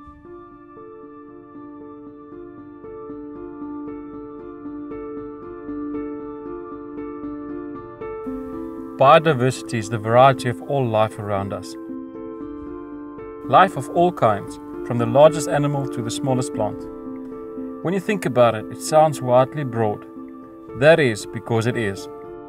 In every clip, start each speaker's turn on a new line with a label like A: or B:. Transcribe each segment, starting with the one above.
A: Biodiversity is the variety of all life around us. Life of all kinds, from the largest animal to the smallest plant. When you think about it, it sounds widely broad. That is because it is.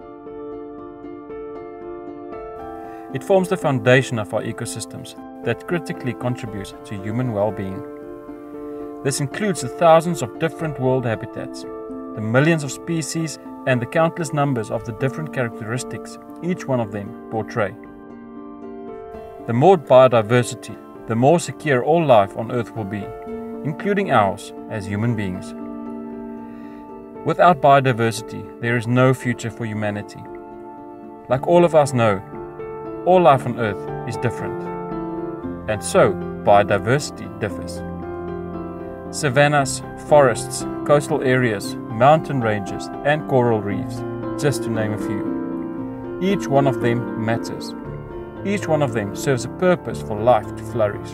A: It forms the foundation of our ecosystems that critically contribute to human well-being. This includes the thousands of different world habitats, the millions of species, and the countless numbers of the different characteristics each one of them portray. The more biodiversity, the more secure all life on Earth will be, including ours as human beings. Without biodiversity, there is no future for humanity. Like all of us know, all life on Earth is different, and so biodiversity differs. Savannas, forests, coastal areas, mountain ranges, and coral reefs, just to name a few. Each one of them matters. Each one of them serves a purpose for life to flourish.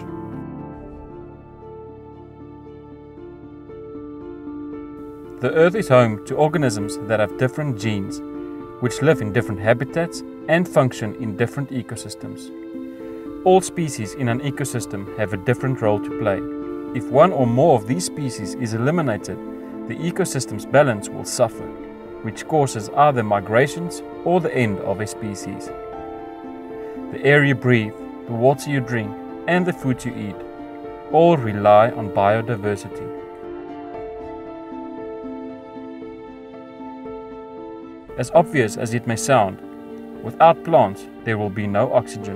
A: The Earth is home to organisms that have different genes, which live in different habitats and function in different ecosystems. All species in an ecosystem have a different role to play. If one or more of these species is eliminated, the ecosystem's balance will suffer, which causes either migrations or the end of a species. The air you breathe, the water you drink, and the food you eat all rely on biodiversity. As obvious as it may sound, without plants there will be no oxygen.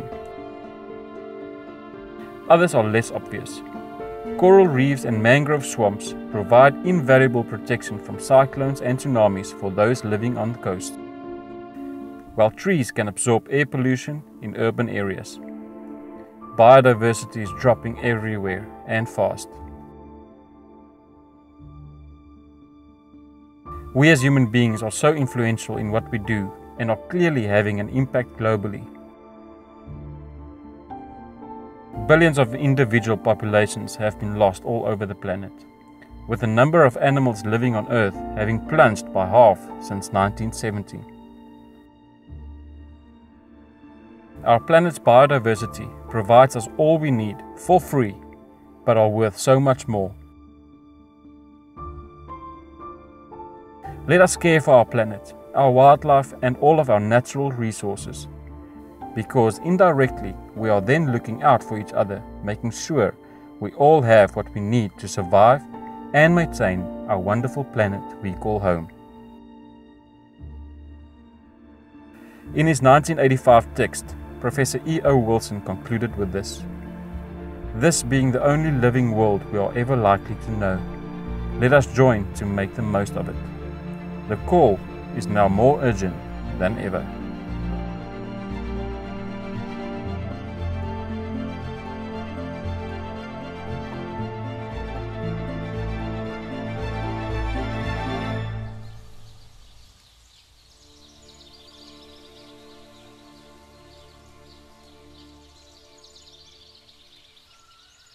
A: Others are less obvious. Coral reefs and mangrove swamps provide invaluable protection from cyclones and tsunamis for those living on the coast, while trees can absorb air pollution in urban areas. Biodiversity is dropping everywhere and fast. We as human beings are so influential in what we do and are clearly having an impact globally. Billions of individual populations have been lost all over the planet, with the number of animals living on Earth having plunged by half since 1970. Our planet's biodiversity provides us all we need for free, but are worth so much more. Let us care for our planet, our wildlife, and all of our natural resources, because indirectly we are then looking out for each other, making sure we all have what we need to survive and maintain our wonderful planet we call home. In his 1985 text, Professor E.O. Wilson concluded with this: "This being the only living world we are ever likely to know, let us join to make the most of it. The call is now more urgent than ever."